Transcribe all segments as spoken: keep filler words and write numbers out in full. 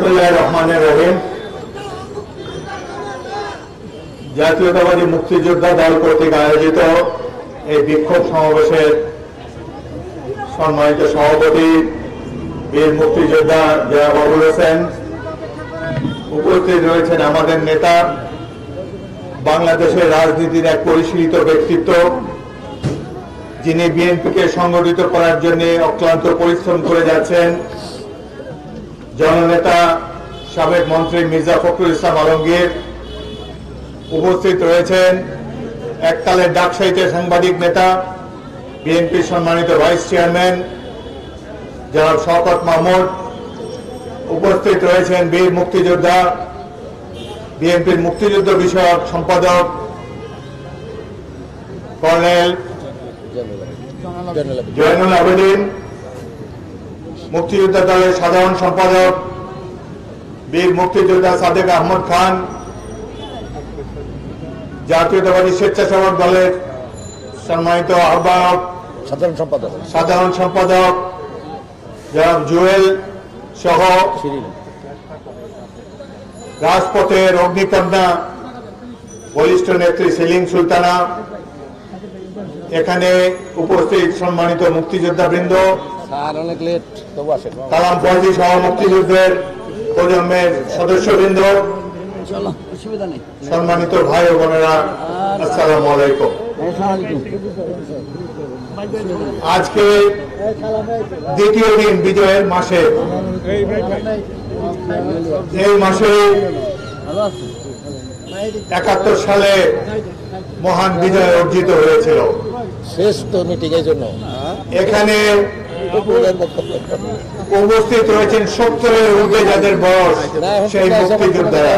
বিসমিল্লাহির রহমানির রহিম। জাতীয়তাবাদী মুক্তিযোদ্ধা দল কর্তৃক আয়োজিত এই বিক্ষোভ সমাবেশের সম্মানিত সভাপতি বীর মুক্তিযোদ্ধা জনাব আবুল হোসেন, উপস্থিত রয়েছেন আমাদের নেতা, বাংলাদেশের রাজনীতির এক পরিশীলিত ব্যক্তিত্ব, যিনি বিএনপিকে সংগঠিত করার জন্য অক্লান্ত পরিশ্রম করে যাচ্ছেন, জননেতা সাবেক মন্ত্রী মির্জা ফখরুল ইসলাম আলমগীর। উপস্থিত রয়েছেন এককালের ডাকসাইতে সাংবাদিক নেতা, বিএনপির সম্মানিত ভাইস চেয়ারম্যান জনাব শওকত মাহমুদ। উপস্থিত রয়েছেন বীর মুক্তিযোদ্ধা, বিএনপির মুক্তিযুদ্ধ বিষয়ক সম্পাদক কর্নেল জয়নুল আবেদিন, মুক্তিযোদ্ধা দলের সাধারণ সম্পাদক বীর মুক্তিযোদ্ধা সাদেক আহমদ খান, জাতীয়তাবাদী স্বেচ্ছাসেবক দলের সম্মানিত আহ্বায়ক সাধারণ সম্পাদক সাধারণ সম্পাদক জনাব জুয়েল সহ রাজপথের অগ্নিকন্যা বলিষ্ঠ নেত্রী সেলিম সুলতানা, এখানে উপস্থিত সম্মানিত মুক্তিযোদ্ধা বৃন্দ, কালাম ফয়জি সহ মুক্তিযুদ্ধের প্রজন্মের সদস্যবৃন্দ, সম্মানিত ভাই ও বোনেরা, আসসালামু আলাইকুম। আজকে দ্বিতীয় দিন বিজয়ের মাসে, এই মাসে একাত্তর সালে মহান বিজয় অর্জিত হয়েছিল। শ্রেষ্ঠ মিটিং এর জন্য এখানে উপস্থিত রয়েছেন সত্তরের ঊর্ধ্বে যাদের বয়স, সেই মুক্তিযোদ্ধারা।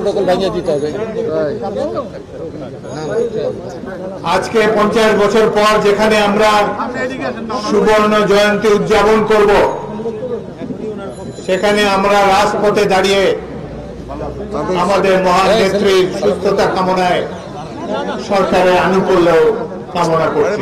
আজকে পঞ্চাশ বছর পর যেখানে আমরা সুবর্ণ জয়ন্তী উদযাপন করব, সেখানে আমরা রাজপথে দাঁড়িয়ে আমাদের মহান নেত্রীর সুস্থতা কামনায় সরকারের আনুকূল্য কামনা করছি।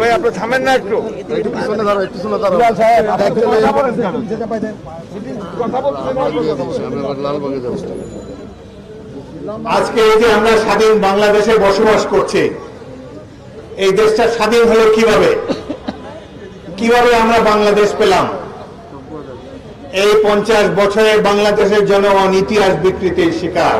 আজকে এই যে আমরা স্বাধীন বাংলাদেশে বসবাস করছি, এই দেশটা স্বাধীন হলো কিভাবে কিভাবে আমরা বাংলাদেশ পেলাম? এই পঞ্চাশ বছরে বাংলাদেশের জনগণ ইতিহাস বিকৃতির শিকার।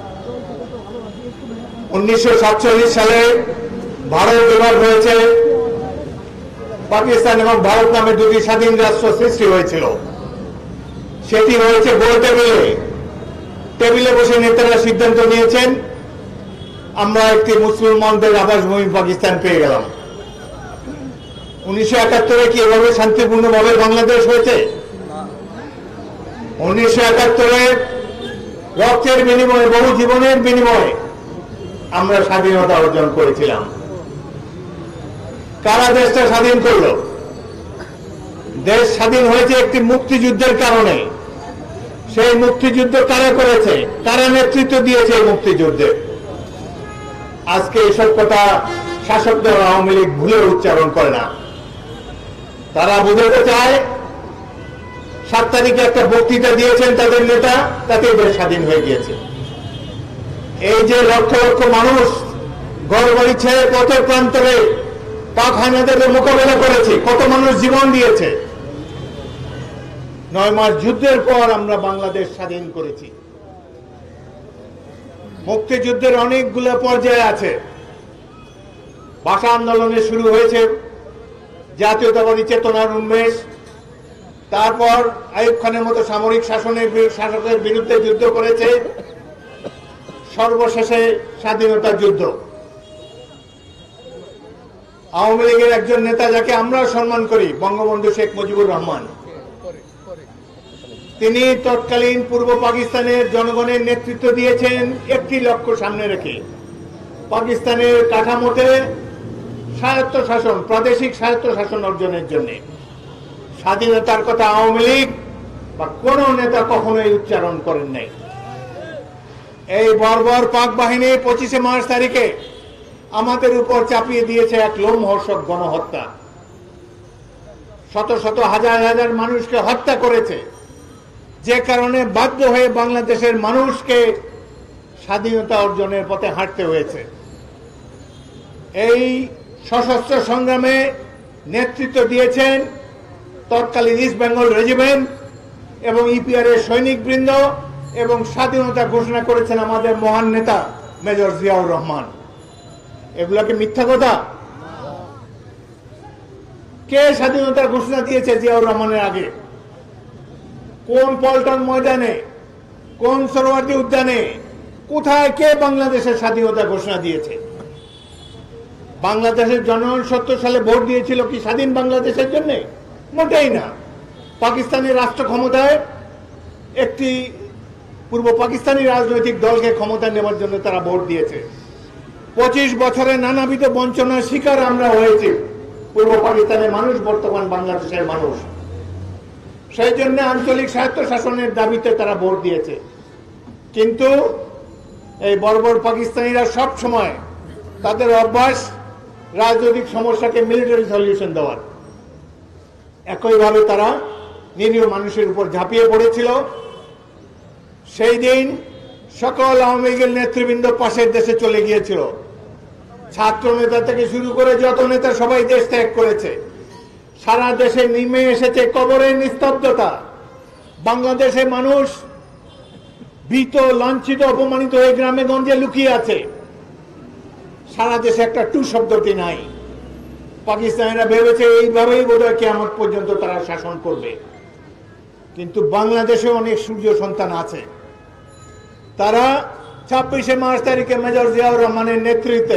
উনিশশো সাতচল্লিশ সালে ভারত বিভাগ হয়েছে, পাকিস্তান এবং ভারত নামে দুটি স্বাধীন রাষ্ট্র সৃষ্টি হয়েছিল। সেটি হয়েছে গোল টেবিলে টেবিলে বসে নেতারা সিদ্ধান্ত নিয়েছেন, আমরা একটি মুসলমানদের আবাসভূমি পাকিস্তান পেয়ে গেলাম। উনিশশো একাত্তরে কি এভাবে শান্তিপূর্ণভাবে বাংলাদেশ হয়েছে? উনিশশো একাত্তরে রক্তের বিনিময়ে, বহু জীবনের বিনিময়ে আমরা স্বাধীনতা অর্জন করেছিলাম। কারা দেশটা স্বাধীন করল? দেশ স্বাধীন হয়েছে একটি মুক্তিযুদ্ধের কারণে। সেই মুক্তিযুদ্ধ কারা করেছে? কারা নেতৃত্ব দিয়েছে এই মুক্তিযুদ্ধে? আজকে এসব কথা শাসক দল আওয়ামী লীগ ভুলে উচ্চারণ করে না। তারা বুঝাতে চায়, সাত তারিখে একটা বক্তৃতা দিয়েছেন তাদের নেতা, তাতে দেশ স্বাধীন হয়ে গিয়েছে। এই যে লক্ষ লক্ষ মানুষ ঘর বাড়ি ছেড়ে পথের প্রান্তরে পাক হানাদের মোকাবেলা করেছে, কত মানুষ জীবন দিয়েছে। নয় মাস যুদ্ধের পর আমরা বাংলাদেশ স্বাধীন করেছি। মুক্তিযুদ্ধের অনেকগুলো পর্যায়ে আছে। ভাষা আন্দোলনে শুরু হয়েছে জাতীয়তাবাদী চেতনার উন্মেষ, তারপর আইয়ুব খানের মতো সামরিক শাসনের শাসকের বিরুদ্ধে যুদ্ধ করেছে, সর্বশেষে স্বাধীনতা যুদ্ধ। আওয়ামী লীগের একজন নেতা যাকে আমরা সম্মান করি, বঙ্গবন্ধু শেখ মুজিবুর রহমান, তিনি তৎকালীন পূর্ব পাকিস্তানের জনগণের নেতৃত্ব দিয়েছেন একটি লক্ষ্য সামনে রেখে, পাকিস্তানের কাঠামোতে স্বায়ত্ত শাসন, প্রাদেশিক স্বায়ত্ত শাসন অর্জনের জন্য। স্বাধীনতার কথা আওয়ামী লীগ বা কোন নেতা কখনোই উচ্চারণ করেন নাই। এই বর্বর পাক বাহিনী পঁচিশে মার্চ তারিখে আমাদের উপর চাপিয়ে দিয়েছে এক লোমহর্ষক গণহত্যা। শত শত হাজার হাজার মানুষকে হত্যা করেছে। যে কারণে বাধ্য হয়ে বাংলাদেশের মানুষকে স্বাধীনতা অর্জনের পথে হাঁটতে হয়েছে। এই সশস্ত্র সংগ্রামে নেতৃত্ব দিয়েছেন তৎকালীন ইস্ট বেঙ্গল রেজিমেন্ট এবং ইপিআর এর সৈনিকবৃন্দ, এবং স্বাধীনতা ঘোষণা করেছেন আমাদের মহান নেতা মেজর জিয়াউর রহমান। এগুলোকে মিথ্যা কথা? কে স্বাধীনতার ঘোষণা দিয়েছে জিয়াউর রহমানের আগে? কোন পল্টন ময়দানে, কোন সরোয়ার্দী উদ্যানে, কোথায় কে বাংলাদেশের স্বাধীনতা ঘোষণা দিয়েছে? বাংলাদেশের জনগণ সত্তর সালে ভোট দিয়েছিল কি স্বাধীন বাংলাদেশের জন্য? মোটেই না। পাকিস্তানের রাষ্ট্র ক্ষমতায় একটি পূর্ব পাকিস্তানি রাজনৈতিক দলকে ক্ষমতা নেওয়ার জন্য তারা ভোট দিয়েছে। পঁচিশ বছরে নানাবিধ বঞ্চনার শিকার আমরা হয়েছি পূর্ব পাকিস্তানের মানুষ, বর্তমান বাংলাদেশের মানুষ। সেই জন্য আঞ্চলিক স্বায়ত্তশাসনের দাবিতে তারা ভোট দিয়েছে। কিন্তু এই বর্বর পাকিস্তানিরা সব সময় তাদের অভ্যাস রাজনৈতিক সমস্যাকে মিলিটারি সলিউশন দেওয়ার। একইভাবে তারা নিরীহ মানুষের উপর ঝাঁপিয়ে পড়েছিল। সেই দিন সকল আওয়ামী লীগের নেতৃবৃন্দ পাশের দেশে চলে গিয়েছিল। ছাত্র নেতা থেকে শুরু করে যত নেতা সবাই দেশ ত্যাগ করেছে। সারা দেশে নেমে এসেছে কবরের নিস্তব্ধতা। বাংলাদেশের মানুষ ভীত, লাঞ্ছিত, অপমানিত হয়ে গ্রামে গঞ্জে লুকিয়ে আছে। সারা দেশে একটা টু শব্দটি নাই। পাকিস্তানিরা ভেবেছে এইভাবেই বোধহয় কিয়ামত পর্যন্ত তারা শাসন করবে। কিন্তু বাংলাদেশে অনেক সূর্য সন্তান আছে। তারা ছাব্বিশে মার্চ তারিখে মেজর জিয়াউর রহমানের নেতৃত্বে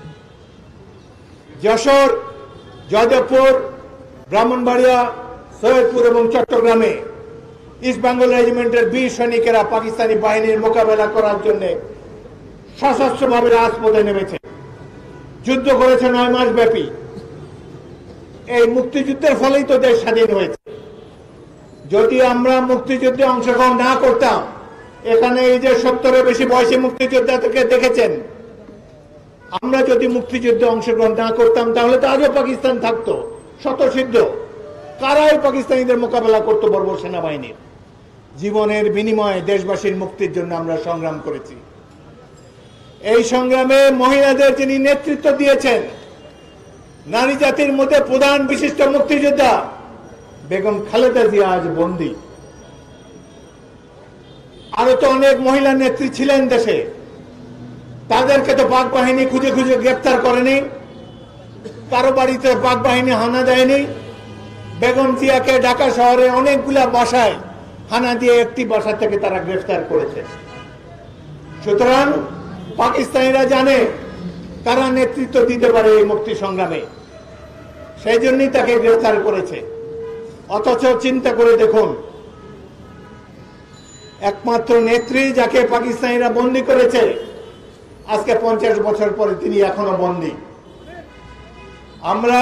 যশোর, যাদবপুর, ব্রাহ্মণবাড়িয়া, সৈয়দপুর এবং চট্টগ্রামে ইস্ট বেঙ্গল রেজিমেন্টের বীর সৈনিকেরা পাকিস্তানি বাহিনীর মোকাবেলা করার জন্য সশস্ত্রভাবে রাজপথে নেমেছে। যুদ্ধ করেছে নয় মাস ব্যাপী। এই মুক্তিযুদ্ধের ফলেই তো দেশ স্বাধীন হয়েছে। যদি আমরা মুক্তিযুদ্ধে অংশগ্রহণ না করতাম, এখানে এই যে সত্তরের বেশি বয়সী মুক্তিযোদ্ধাদেরকে দেখেছেন, আমরা যদি মুক্তিযুদ্ধে অংশগ্রহণ না করতাম তাহলে তো আজও পাকিস্তান থাকতো শতসিদ্ধ। কারাই পাকিস্তানিদের মোকাবেলা করতো? বর্বর সেনাবাহিনীর। জীবনের বিনিময়ে দেশবাসীর মুক্তির জন্য আমরা সংগ্রাম করেছি। এই সংগ্রামে মহিলাদের যিনি নেতৃত্ব দিয়েছেন, নারী জাতির মধ্যে প্রধান বিশিষ্ট মুক্তিযোদ্ধা বেগম খালেদা জিয়া আজ বন্দী। আরো তো অনেক মহিলা নেত্রী ছিলেন দেশে, তাদেরকে তো পাক বাহিনী খুঁজে খুঁজে গ্রেপ্তার করেনি, কারো বাড়িতে পাক বাহিনী হানা দেয়নি। বেগম জিয়াকে ঢাকা শহরে অনেকগুলা বাসায় হানা দিয়ে একটি বাসা থেকে তারা গ্রেফতার করেছে। সুতরাং পাকিস্তানিরা জানে কারা নেতৃত্ব দিতে পারে এই মুক্তি সংগ্রামে, সেই জন্যই তাকে গ্রেফতার করেছে। অথচ চিন্তা করে দেখুন, একমাত্র নেত্রী যাকে পাকিস্তানিরা বন্দী করেছে, আজকে পঞ্চাশ বছর পরে তিনি এখনো বন্দী। আমরা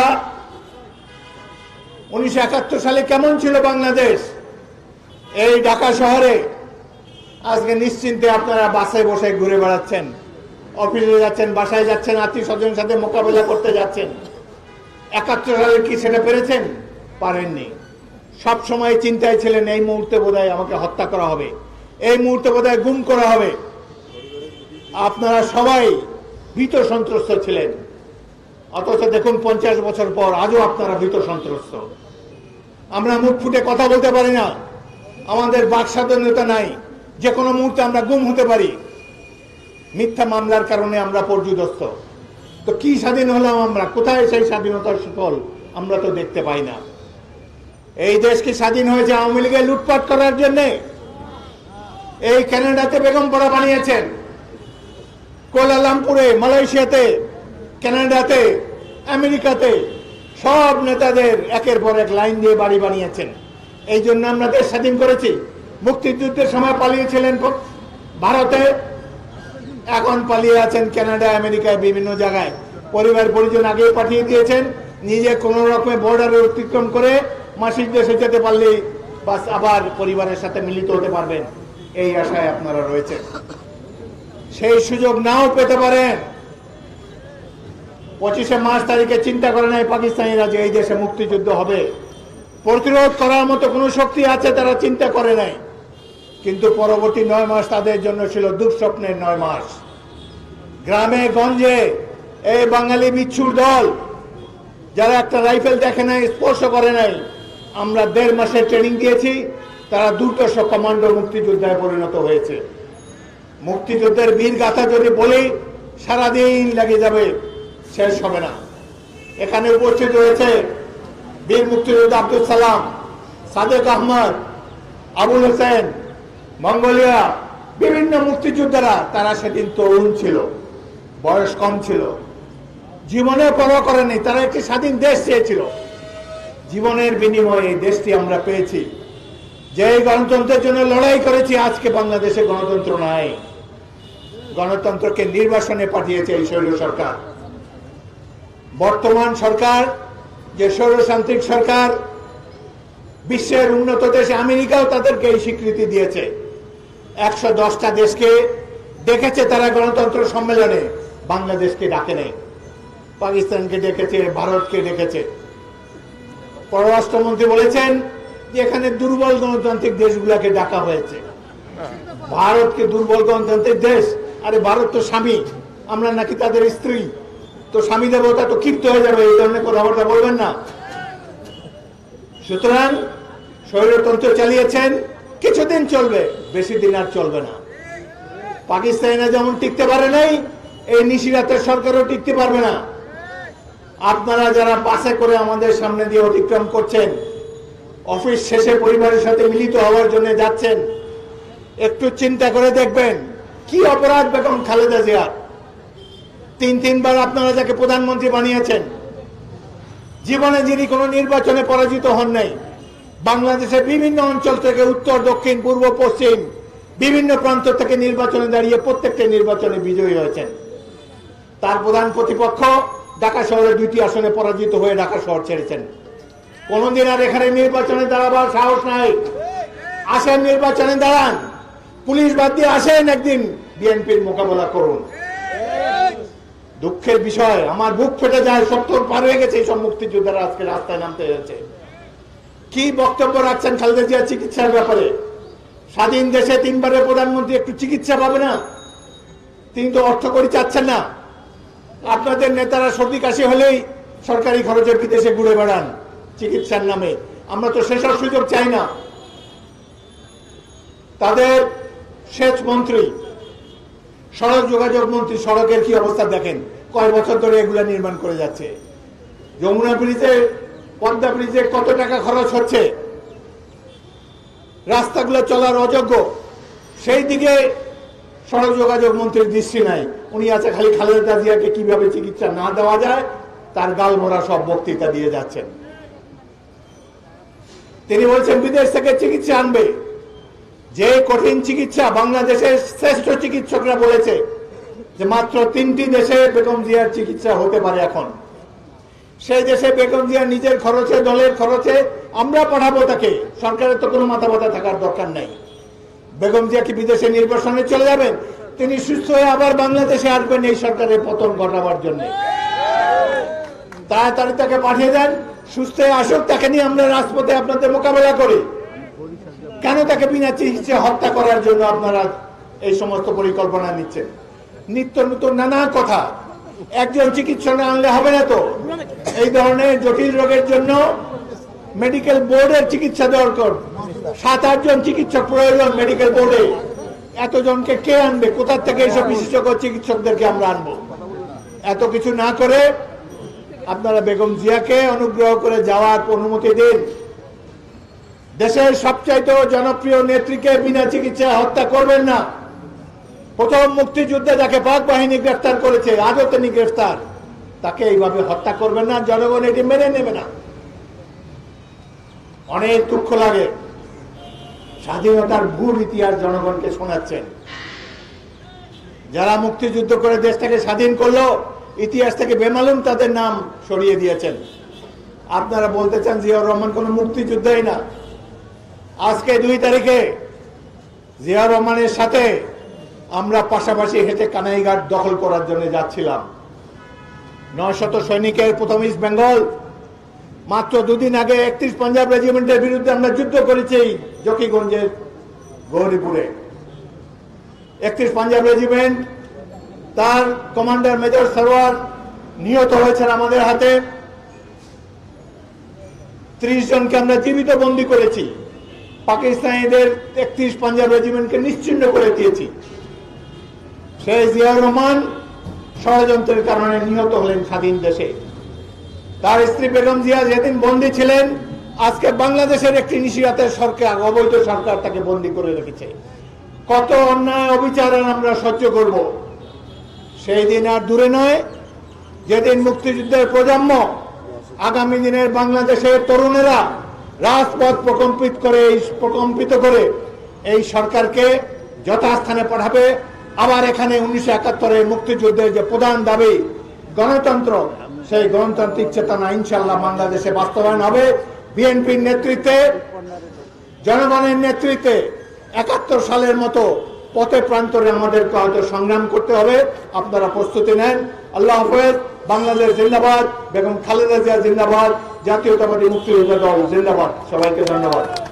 উনিশশো একাত্তর সালে কেমন ছিল বাংলাদেশ? এই ঢাকা শহরে আজকে নিশ্চিন্তে আপনারা বাসে বসে ঘুরে বেড়াচ্ছেন, অফিসে যাচ্ছেন, বাসায় যাচ্ছেন, আত্মীয় স্বজনের সাথে মোকাবেলা করতে যাচ্ছেন। একাত্তর সালে কি সেটা পেরেছেন? পারেননি। সব সময় চিন্তায় ছিলেন এই মুহূর্তে বোধহয় আমাকে হত্যা করা হবে, এই মুহূর্তে বোধহয় গুম করা হবে। আপনারা সবাই ভীত সন্ত্রস্ত ছিলেন। অথচ দেখুন পঞ্চাশ বছর পর আজও আপনারা ভীত সন্ত্রস্ত। আমরা মুখ ফুটে কথা বলতে পারি না, আমাদের বাক স্বাধীনতা নাই, যে কোনো মুহূর্তে আমরা গুম হতে পারি। মিথ্যা মামলার কারণে আমরা পর্যুদস্ত। তো কি স্বাধীন হলাম আমরা? কোথায় সেই স্বাধীনতার সুফল? আমরা তো দেখতে পাই না। এই দেশ কি স্বাধীন হয়েছে আওয়ামী লীগের লুটপাট করার জন্যে? এই কানাডাতে বেগমপাড়া বানিয়েছেন, কুয়ালালামপুরে, মালয়েশিয়াতে, কানাডাতে, আমেরিকাতে সব নেতাদের একের পর এক লাইন দিয়ে বাড়ি বানিয়েছেন। এই জন্য আমরা দেশ স্বাধীন করেছি। মুক্তিযুদ্ধের সময় পালিয়েছিলেন ভারতে, এখন পালিয়ে আছেন কানাডা, আমেরিকায়, বিভিন্ন জায়গায়। পরিবার পরিজন আগে পাঠিয়ে দিয়েছেন, নিজে কোন রকমে বর্ডারে অতিক্রম করে মাসির দেশে যেতে পারলেই বাস আবার পরিবারের সাথে মিলিত হতে পারবেন, এই আশায় আপনারা রয়েছেন। সেই সুযোগ নাও পেতে পারেন। পঁচিশে মার্চ তারিখে চিন্তা করে নাই পাকিস্তানিরা যে এই দেশে মুক্তিযুদ্ধ হবে। প্রতিরোধ করার মতো কোন শক্তি আছে তারা চিন্তা করে নাই। কিন্তু পরবর্তী নয় মাস তাদের জন্য ছিল দুঃস্বপ্নের নয় মাস। গ্রামে গঞ্জে এই বাঙালি বিচ্ছুর দল যারা একটা রাইফেল দেখে নাই, স্পর্শ করে নাই, আমরা দেড় মাসের ট্রেনিং দিয়েছি, তারা দুর্ধর্ষ কমান্ডো মুক্তিযোদ্ধায় পরিণত হয়েছে। মুক্তিযুদ্ধের বীর গাথা যদি বলি সারাদিন লেগে যাবে, শেষ হবে না। এখানে উপস্থিত রয়েছে বীর মুক্তিযোদ্ধা আব্দুল সালাম, সাদেক আহমদ, আবুল হোসেন, মঙ্গোলিয়া, বিভিন্ন মুক্তিযোদ্ধারা। তারা সেদিন তরুণ ছিল, বয়স কম ছিল, জীবনে পরোয়া করেনি, তারা একটি স্বাধীন দেশ চেয়েছিল। জীবনের বিনিময়ে এই দেশটি আমরা পেয়েছি। যে গণতন্ত্রের জন্য লড়াই করেছি, আজকে বাংলাদেশে গণতন্ত্র নাই। গণতন্ত্রকে নির্বাসনে পাঠিয়েছে এই স্বৈর সরকার। বর্তমান সরকার যে স্বৈরতান্ত্রিক সরকার, বিশ্বের উন্নত দেশ আমেরিকাও তাদেরকে এই স্বীকৃতি দিয়েছে। একশো দশটা দেশকে ডেকেছে তারা গণতন্ত্র সম্মেলনে, বাংলাদেশকে ডাকে নেই। পাকিস্তানকে ডেকেছে, ভারতকে ডেকেছে। পররাষ্ট্রমন্ত্রী বলেছেন যে এখানে দুর্বল গণতান্ত্রিক দেশগুলোকে ডাকা হয়েছে। ভারতকে দুর্বল গণতান্ত্রিক দেশ? আরে ভারত তো স্বামী, আমরা নাকি তাদের স্ত্রী? তো স্বামী দেবতা তো ক্ষিপ্ত হয়ে যাবে, এই ধরনের কথাবার্তা বলবেন না। সুতরাং স্বৈরতন্ত্র চালিয়েছেন, কিছুদিন চলবে, বেশি দিন আর চলবে না। পাকিস্তানে যেমন টিকতে পারে নাই, এই নিশিরাতের সরকারও টিকতে পারবে না। আপনারা যারা বাসে করে আমাদের সামনে দিয়ে অতিক্রম করছেন, অফিস শেষে পরিবারের সাথে মিলিত হওয়ার জন্য যাচ্ছেন, একটু চিন্তা করে দেখবেন কি অপরাধ বেগম খালেদা জিয়ার। তিন তিনবার আপনারা যাকে প্রধানমন্ত্রী বানিয়েছেন, জীবনে যিনি কোনো নির্বাচনে পরাজিত হন নাই, বাংলাদেশের বিভিন্ন অঞ্চল থেকে উত্তর, দক্ষিণ, পূর্ব, পশ্চিম বিভিন্ন প্রান্ত থেকে নির্বাচনে দাঁড়িয়ে প্রত্যেকটা নির্বাচনে বিজয়ী হয়েছেন। তার প্রধান প্রতিপক্ষ ঢাকা শহরে দুইটি আসনে পরাজিত হয়ে ঢাকা শহর ছেড়েছেন। কোনদিন আর এখানে নির্বাচনে দাঁড়াবার সাহস নাই। আসেন, নির্বাচনে দাঁড়ান, পুলিশ বাদ দিয়ে আসেন, একদিন বিএনপির মোকাবেলা করুন। দুঃখের বিষয়, আমার বুক ফেটে যায়, সত্তর পার হয়ে গেছে এইসব মুক্তিযোদ্ধারা আজকে রাস্তায় নামতে হয়েছে। কি বক্তব্য রাখছেন খালেদা জিয়া চিকিৎসার ব্যাপারে? স্বাধীন দেশে তিনবারের প্রধানমন্ত্রী একটু চিকিৎসা পাবে না? তিনি তো অর্থ করি চাচ্ছেন না। আপনাদের নেতারা সর্দি কাশি হলেই সরকারি খরচে বিদেশে ঘুরে বেড়ান চিকিৎসার নামে। আমরা তো সেসব সুযোগ চাই না। তাদের সেচ মন্ত্রী, সড়ক যোগাযোগ মন্ত্রী, সড়কের কি অবস্থা দেখেন, কয় বছর ধরে এগুলা নির্মাণ করে যাচ্ছে। যমুনা ব্রিজে, পদ্মা ব্রিজে কত টাকা খরচ হচ্ছে, রাস্তাগুলো চলার অযোগ্য, সেই দিকে সড়ক যোগাযোগ মন্ত্রীর দৃষ্টি নাই। উনি আছে খালি খালেদা জিয়াকে কিভাবে চিকিৎসা না দেওয়া যায় তার গাল ভরা সব বক্তৃতা দিয়ে যাচ্ছেন। তিনি বলছেন বিদেশ থেকে চিকিৎসা আনবে। যে কঠিন চিকিৎসা, বাংলাদেশের শ্রেষ্ঠ চিকিৎসকরা বলেছে যে মাত্র তিনটি দেশে বেগম জিয়ার চিকিৎসা হতে পারে এখন। সেই দেশে বেগম জিয়া নিজের খরচে, দলের খরচে আমরা পাঠাবো তাকে, সরকারের তো কোনো মাথা ব্যথা থাকার দরকার নাই। বেগম জিয়া কি বিদেশে নির্বাসনে চলে যাবেন? তিনি সুস্থ হয়ে আবার বাংলাদেশে আসবেন এই সরকারের পতন ঘটাবার জন্য। তাড়াতাড়ি তাকে পাঠিয়ে দেন, সুস্থ হয়ে আসুক, তাকে নিয়ে আমরা রাজপথে আপনাদের মোকাবেলা করি। কেন তাকে বিনা চিকিৎসা হত্যা করার জন্য আপনারা এই সমস্ত পরিকল্পনা নিচ্ছেন? নিত্য নতুন নানা কথা। একজন চিকিৎসক না আনলে হবে না তো। এই ধরনের জটিল রোগের জন্য মেডিকেল বোর্ডের চিকিৎসা দরকার। সাত আটজন চিকিৎসক প্রয়োজন মেডিকেল বোর্ডে। এতজনকে কে আনবে? কোথা থেকে এইসব বিশেষজ্ঞ চিকিৎসকদেরকে আমরা আনবো? এত কিছু না করে আপনারা বেগম জিয়াকে অনুগ্রহ করে যাওয়ার অনুমতি দিন। দেশের সবচাইতে জনপ্রিয় নেত্রীকে বিনা চিকিৎসায় হত্যা করবেন না। প্রথম মুক্তিযুদ্ধে যাকে পাক বাহিনী গ্রেফতার করেছে, আজও তিনি গ্রেফতার, তাকে এইভাবে হত্যা করবেন না। জনগণ এটি মেনে নেবে না। অনেক দুঃখ লাগে, স্বাধীনতার ভুল ইতিহাস জনগণকে শোনাচ্ছেন। যারা মুক্তিযুদ্ধ করে দেশটাকে স্বাধীন করলো, ইতিহাস থেকে বেমালুম তাদের নাম সরিয়ে দিয়েছেন। আপনারা বলতে চান জিয়াউর রহমান কোন মুক্তিযোদ্ধাই না। আজকে দুই তারিখে জিয়াউর রহমানের সাথে আমরা পাশাপাশি হেঁটে কানাইঘাট দখল করার জন্য যাচ্ছিলাম। নয় শত সৈনিকের প্রথম ইস্ট বেঙ্গল, মাত্র দুদিন আগে একত্রিশ পাঞ্জাব রেজিমেন্টের বিরুদ্ধে আমরা যুদ্ধ করেছি জকিগঞ্জের গৌরীপুরে। একত্রিশ পাঞ্জাব রেজিমেন্ট, তার কমান্ডার মেজর সরওয়ার নিহত হয়েছেন আমাদের হাতে। ত্রিশ জনকে আমরা জীবিত বন্দী করেছি। পাকিস্তানিদের একত্রিশ পাঞ্জাব রেজিমেন্টকে নিশ্চিহ্ন করে দিয়েছি। সেই জিয়াউর রহমান ষড়যন্ত্রের কারণে নিহত হলেন স্বাধীন দেশে। তার স্ত্রী বেগম জিয়া যেদিন বন্দী ছিলেন, আজকে বাংলাদেশের একটি নিশিরাতের সরকার, অবৈধ সরকার তাকে বন্দী করে রেখেছে। কত অন্যায় অবিচার আমরা সহ্য করব? সেই দিন আর দূরে নয়, যেদিন মুক্তিযুদ্ধের প্রজন্ম, আগামী দিনের বাংলাদেশের তরুণেরা রাজপথ প্রকম্পিত করে প্রকম্পিত করে এই সরকারকে যথাস্থানে পাঠাবে। আবার এখানে উনিশশো একাত্তরের মুক্তিযুদ্ধের যে প্রধান দাবি গণতন্ত্র, সেই গণতান্ত্রিক চেতনা ইনশাল্লাহ বাংলাদেশে বাস্তবায়ন হবে। বিএনপির নেতৃত্বে, জনগণের নেতৃত্বে একাত্তর সালের মতো পথে প্রান্তরে আমাদেরকে হয়তো সংগ্রাম করতে হবে। আপনারা প্রস্তুতি নেন। আল্লাহ হাফেজ। বাংলাদেশ জিন্দাবাদ। বেগম খালেদা জিয়া জিন্দাবাদ। জাতীয়তাবাদী মুক্তিযোদ্ধা দল জিন্দাবাদ। সবাইকে ধন্যবাদ।